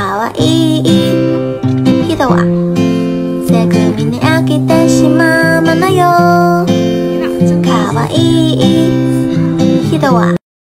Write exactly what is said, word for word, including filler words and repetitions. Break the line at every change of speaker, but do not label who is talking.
わいい人はセクミに飽きてしまうものよ。かわいい人は